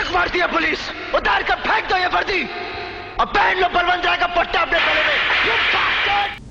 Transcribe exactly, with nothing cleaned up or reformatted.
धमक मारती है पुलिस। उतार कर फेंक दो ये वर्दी और पहन लो बलवंत राय का पट्टा अपने गले में। You bastard!